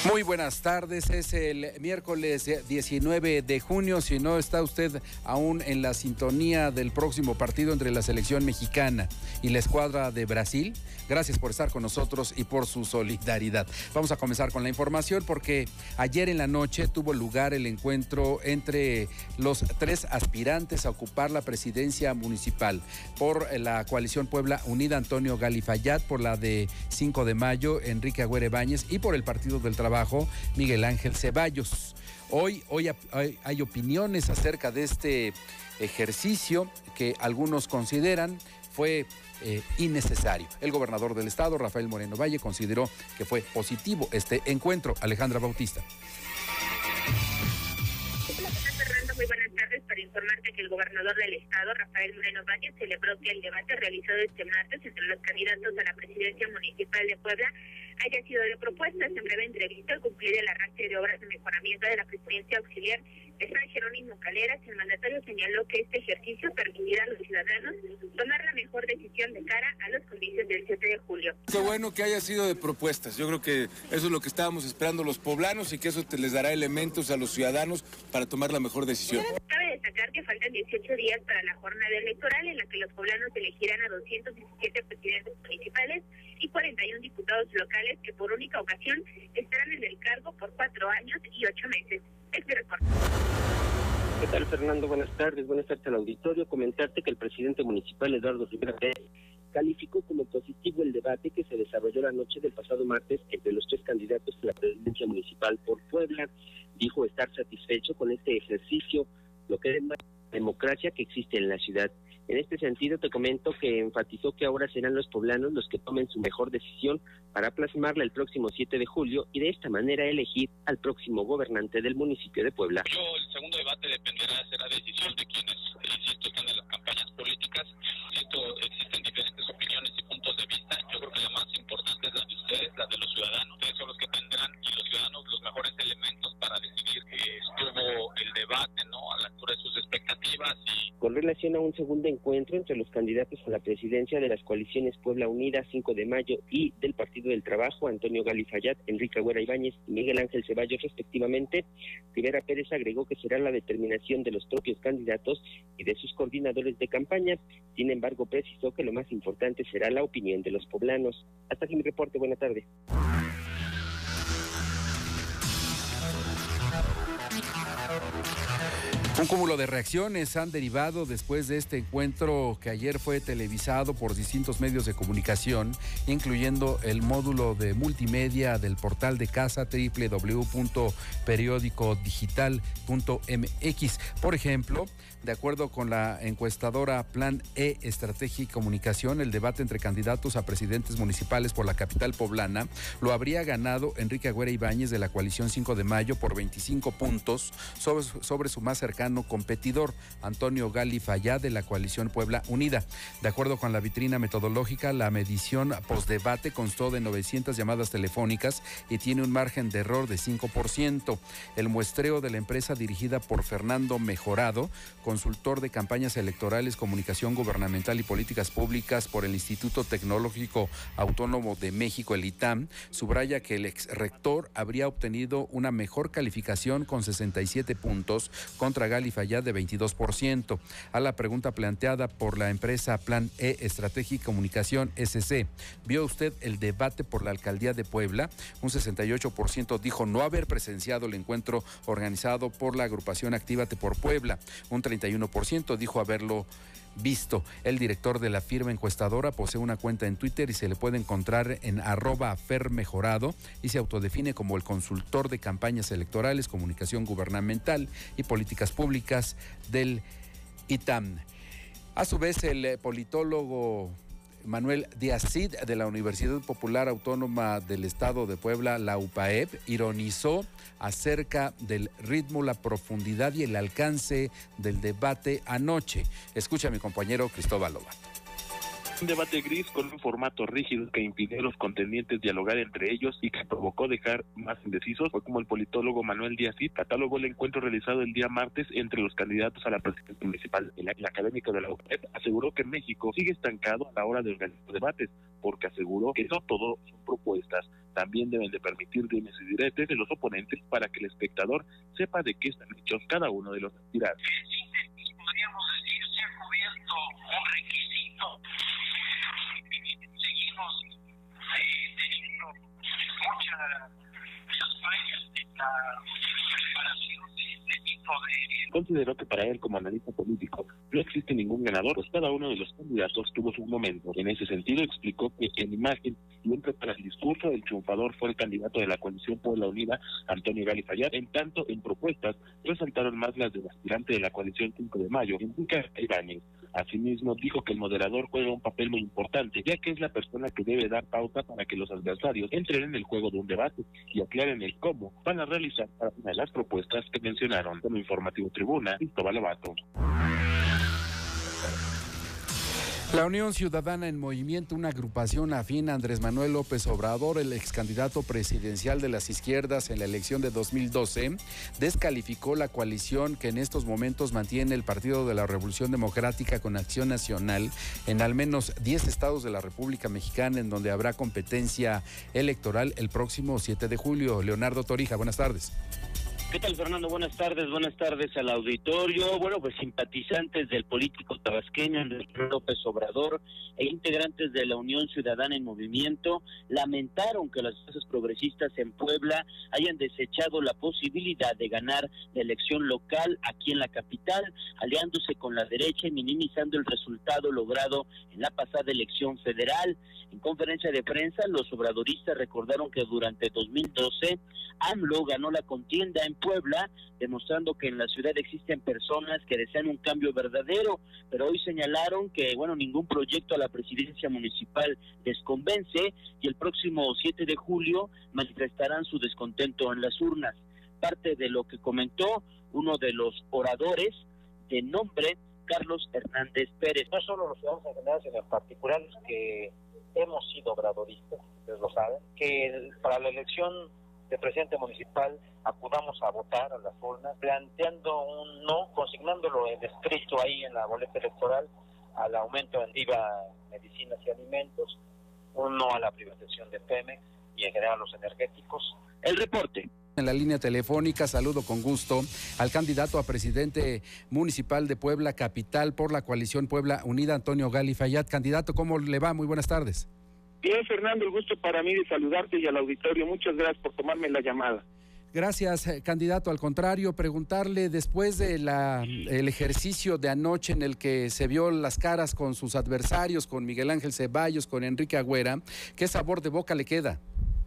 Muy buenas tardes, es el miércoles 19 de junio, si no está usted aún en la sintonía del próximo partido entre la selección mexicana y la escuadra de Brasil, gracias por estar con nosotros y por su solidaridad. Vamos a comenzar con la información porque ayer en la noche tuvo lugar el encuentro entre los tres aspirantes a ocupar la presidencia municipal por la coalición Puebla Unida, Antonio Gali Fayad, por la de 5 de Mayo, Enrique Agüera Ibáñez, y por el Partido del Trabajo, Miguel Ángel Ceballos. Hoy hay opiniones acerca de este ejercicio que algunos consideran fue innecesario. El gobernador del estado, Rafael Moreno Valle, consideró que fue positivo este encuentro. Alejandra Bautista. Muy buenas tardes, para informarte que el gobernador del estado, Rafael Moreno Valle, celebró que el debate realizado este martes entre los candidatos a la presidencia municipal de Puebla haya sido de propuestas. En breve entrevista, al cumplir el arranque de obras de mejoramiento de la presidencia auxiliar de San Jerónimo Caleras, el mandatario señaló que este ejercicio permitirá a los ciudadanos tomar la mejor decisión de cara a los comicios del 7 de julio. Qué bueno que haya sido de propuestas. Yo creo que eso es lo que estábamos esperando los poblanos y que eso les dará elementos a los ciudadanos para tomar la mejor decisión. Cabe destacar que faltan 18 días para la jornada electoral en la que los poblanos elegirán a 217 presidentes municipales y 41 diputados locales que por única ocasión estarán en el cargo por 4 años y 8 meses. Es mi reporte. ¿Qué tal, Fernando? Buenas tardes al auditorio. Comentarte que el presidente municipal, Eduardo Rivera Pérez, calificó como positivo el debate que se desarrolló la noche del pasado martes entre los tres candidatos a la presidencia municipal por Puebla. Dijo estar satisfecho con este ejercicio, lo que es la democracia que existe en la ciudad. En este sentido, te comento que enfatizó que ahora serán los poblanos los que tomen su mejor decisión para plasmarla el próximo 7 de julio y de esta manera elegir al próximo gobernante del municipio de Puebla. El segundo debate dependerá de la decisión de quienes, insisto, están en las campañas políticas. Existen diferentes opiniones y puntos de vista. Yo creo que la más importante es la de ustedes, la de los ciudadanos. Ustedes son los que tendrán, y los ciudadanos, los mejores elementos para decidir que estuvo el debate, ¿no?, a la altura de sus expectativas. Con relación a un segundo encuentro entre los candidatos a la presidencia de las coaliciones Puebla Unida, 5 de Mayo y del Partido del Trabajo, Antonio Gali Fayad, Enrique Agüera Ibáñez y Miguel Ángel Ceballos, respectivamente, Rivera Pérez agregó que será la determinación de los propios candidatos y de sus coordinadores de campaña. Sin embargo, precisó que lo más importante será la opinión de los poblanos. Hasta aquí mi reporte. Buena tarde. Un cúmulo de reacciones han derivado después de este encuentro que ayer fue televisado por distintos medios de comunicación, incluyendo el módulo de multimedia del portal de casa www.periodicodigital.mx. Por ejemplo, de acuerdo con la encuestadora Plan E Estrategia y Comunicación, el debate entre candidatos a presidentes municipales por la capital poblana lo habría ganado Enrique Agüera Ibáñez de la coalición 5 de Mayo por 25 puntos sobre su más cercano competidor, Antonio Gali Fayad, de la coalición Puebla Unida. De acuerdo con la vitrina metodológica, la medición postdebate constó de 900 llamadas telefónicas y tiene un margen de error de 5%. El muestreo de la empresa dirigida por Fernando Mejorado, consultor de campañas electorales, comunicación gubernamental y políticas públicas por el Instituto Tecnológico Autónomo de México, el ITAM, subraya que el ex rector habría obtenido una mejor calificación con 67 puntos contra Gali Fayad de 22%. A la pregunta planteada por la empresa Plan E Estrategia y Comunicación SC, ¿vio usted el debate por la alcaldía de Puebla? Un 68% dijo no haber presenciado el encuentro organizado por la agrupación Actívate por Puebla. Un 31% dijo haberlo visto. El director de la firma encuestadora posee una cuenta en Twitter y se le puede encontrar en @fermejorado y se autodefine como el consultor de campañas electorales, comunicación gubernamental y políticas públicas del ITAM. A su vez, el politólogo Manuel Díaz Cid, de la Universidad Popular Autónoma del Estado de Puebla, la UPAEP, ironizó acerca del ritmo, la profundidad y el alcance del debate anoche. Escucha a mi compañero Cristóbal Lobato. Un debate gris con un formato rígido que impidió a los contendientes dialogar entre ellos y que provocó dejar más indecisos, fue como el politólogo Manuel Díaz Cid catalogó el encuentro realizado el día martes entre los candidatos a la presidencia municipal. El académico de la UPED aseguró que México sigue estancado a la hora de organizar debates, porque aseguró que no todo son propuestas, también deben de permitir dimes y diretes de los oponentes para que el espectador sepa de qué están hechos cada uno de los aspirantes. Podríamos decir, se ha cubierto un requisito. Seguimos teniendo muchas fallas en la preparación de este tipo de... Consideró que para él, como analista político, no existe ningún ganador, pues cada uno de los candidatos tuvo su momento. En ese sentido, explicó que en imagen, siempre para el discurso, el triunfador fue el candidato de la coalición Puebla Unida, Antonio Gali Fayad. En tanto, en propuestas, resaltaron más las del aspirante de la coalición 5 de Mayo, Enrique Ibáñez. Asimismo, dijo que el moderador juega un papel muy importante, ya que es la persona que debe dar pauta para que los adversarios entren en el juego de un debate y aclaren el cómo van a realizar cada una de las propuestas que mencionaron. Como Informativo Tribuna, Cristóbal Lobato. La Unión Ciudadana en Movimiento, una agrupación afín a Andrés Manuel López Obrador, el ex candidato presidencial de las izquierdas en la elección de 2012, descalificó la coalición que en estos momentos mantiene el Partido de la Revolución Democrática con Acción Nacional en al menos 10 estados de la República Mexicana, en donde habrá competencia electoral el próximo 7 de julio. Leonardo Torija, buenas tardes. ¿Qué tal, Fernando? Buenas tardes al auditorio. Bueno, pues simpatizantes del político tabasqueño Andrés López Obrador e integrantes de la Unión Ciudadana en Movimiento lamentaron que las fuerzas progresistas en Puebla hayan desechado la posibilidad de ganar la elección local aquí en la capital, aliándose con la derecha y minimizando el resultado logrado en la pasada elección federal. En conferencia de prensa, los obradoristas recordaron que durante 2012 AMLO ganó la contienda en Puebla, demostrando que en la ciudad existen personas que desean un cambio verdadero, pero hoy señalaron que, ningún proyecto a la presidencia municipal les convence y el próximo 7 de julio manifestarán su descontento en las urnas. Parte de lo que comentó uno de los oradores, de nombre Carlos Hernández Pérez. No solo los ciudadanos en general, sino en particular los que hemos sido obradoristas, ustedes lo saben, que para la elección de presidente municipal acudamos a votar a las urnas, planteando un no, consignándolo en escrito ahí en la boleta electoral, al aumento en IVA, medicinas y alimentos, un no a la privatización de Pemex y en general a los energéticos. El reporte. En la línea telefónica saludo con gusto al candidato a presidente municipal de Puebla Capital por la coalición Puebla Unida, Antonio Gali Fayad. Candidato, ¿cómo le va? Muy buenas tardes. Bien, Fernando, el gusto para mí de saludarte y al auditorio. Muchas gracias por tomarme la llamada. Gracias, candidato. Al contrario, preguntarle, después de el ejercicio de anoche en el que se vio las caras con sus adversarios, con Miguel Ángel Ceballos, con Enrique Agüera, ¿qué sabor de boca le queda?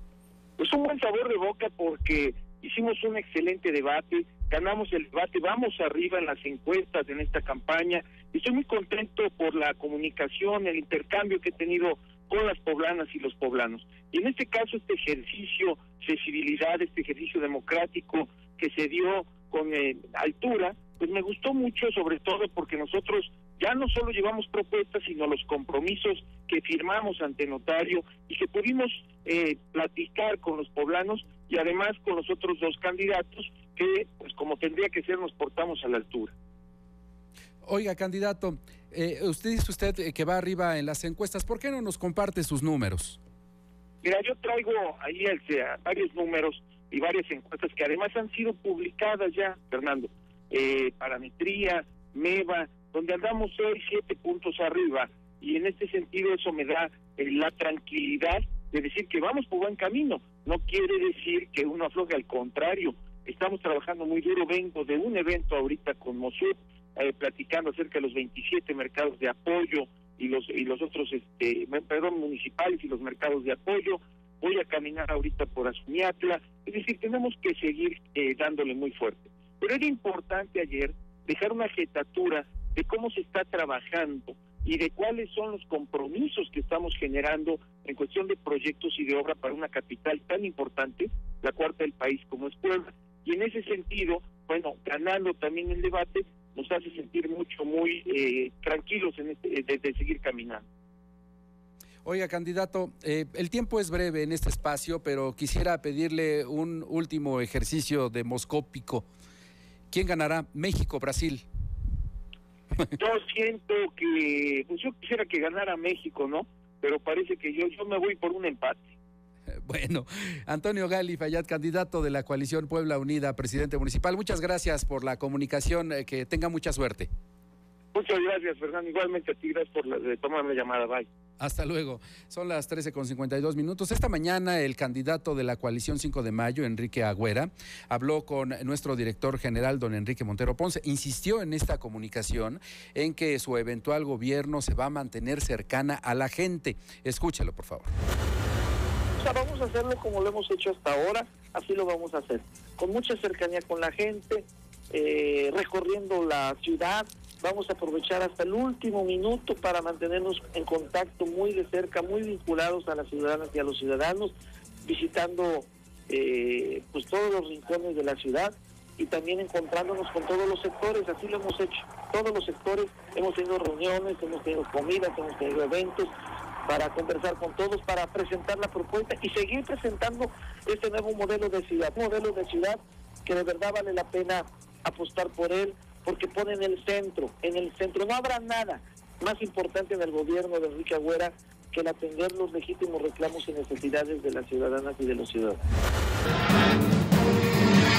Pues un buen sabor de boca porque hicimos un excelente debate, ganamos el debate, vamos arriba en las encuestas en esta campaña y estoy muy contento por la comunicación, el intercambio que he tenido con las poblanas y los poblanos. Y en este caso, este ejercicio de civilidad, este ejercicio democrático que se dio con altura, pues me gustó mucho, sobre todo porque nosotros ya no solo llevamos propuestas, sino los compromisos que firmamos ante notario y que pudimos platicar con los poblanos y además con los otros dos candidatos que, pues como tendría que ser, nos portamos a la altura. Oiga, candidato, dice usted que va arriba en las encuestas. ¿Por qué no nos comparte sus números? Mira, yo traigo ahí varios números y varias encuestas que además han sido publicadas ya, Fernando. Parametría, MEVA, donde andamos 6, 7 puntos arriba. Y en este sentido eso me da la tranquilidad de decir que vamos por buen camino. No quiere decir que uno afloje, al contrario. Estamos trabajando muy duro. Vengo de un evento ahorita con Mosur, platicando acerca de los 27 mercados de apoyo y los otros municipales y los mercados de apoyo. Voy a caminar ahorita por Azuñatla, es decir, tenemos que seguir dándole muy fuerte. Pero era importante ayer dejar una jetatura de cómo se está trabajando y de cuáles son los compromisos que estamos generando en cuestión de proyectos y de obra para una capital tan importante, la cuarta del país como es Puebla. Y en ese sentido, ganando también el debate, nos hace sentir muy tranquilos de seguir caminando. Oiga, candidato, el tiempo es breve en este espacio, pero quisiera pedirle un último ejercicio demoscópico. ¿Quién ganará? ¿México o Brasil? Yo siento que, pues yo quisiera que ganara México, ¿no? Pero parece que yo me voy por un empate. Bueno, Antonio Gali Fayad, candidato de la coalición Puebla Unida, presidente municipal, muchas gracias por la comunicación, que tenga mucha suerte. Muchas gracias, Fernando. Igualmente a ti, gracias por tomarme la llamada. Bye. Hasta luego. Son las 13:52. Esta mañana el candidato de la coalición 5 de Mayo, Enrique Agüera, habló con nuestro director general, don Enrique Montero Ponce. Insistió en esta comunicación en que su eventual gobierno se va a mantener cercana a la gente. Escúchalo, por favor. O sea, vamos a hacerlo como lo hemos hecho hasta ahora, así lo vamos a hacer, con mucha cercanía con la gente, recorriendo la ciudad. Vamos a aprovechar hasta el último minuto para mantenernos en contacto muy de cerca, muy vinculados a las ciudadanas y a los ciudadanos, visitando pues todos los rincones de la ciudad y también encontrándonos con todos los sectores. Así lo hemos hecho, todos los sectores. Hemos tenido reuniones, hemos tenido comidas, hemos tenido eventos para conversar con todos, para presentar la propuesta y seguir presentando este nuevo modelo de ciudad, que de verdad vale la pena apostar por él, porque pone en el centro, no habrá nada más importante en el gobierno de Enrique Agüera que el atender los legítimos reclamos y necesidades de las ciudadanas y de los ciudadanos.